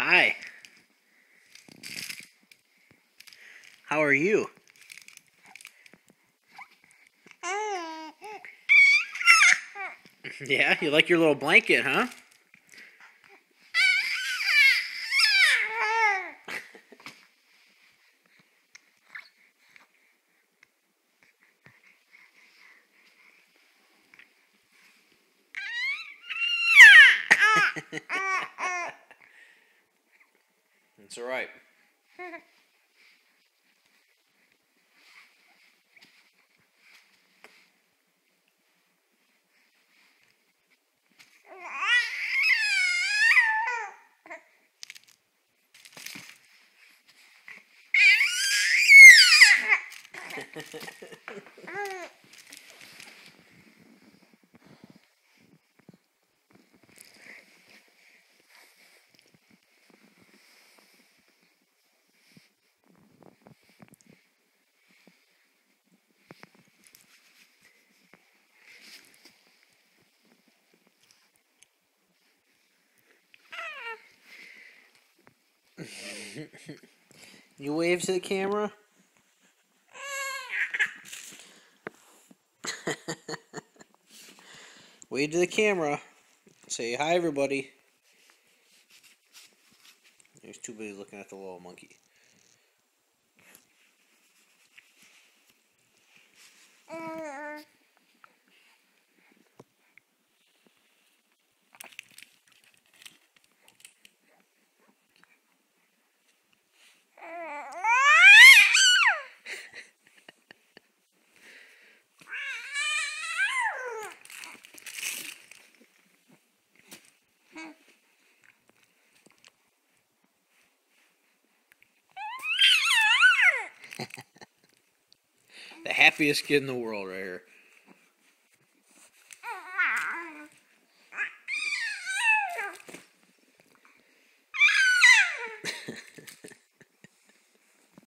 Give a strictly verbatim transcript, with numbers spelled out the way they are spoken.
Hi. How are you? Yeah, you like your little blanket, huh? It's all right. You wave to the camera? Wave to the camera. Say hi, everybody. He's too busy looking at the little monkey. The happiest kid in the world right here.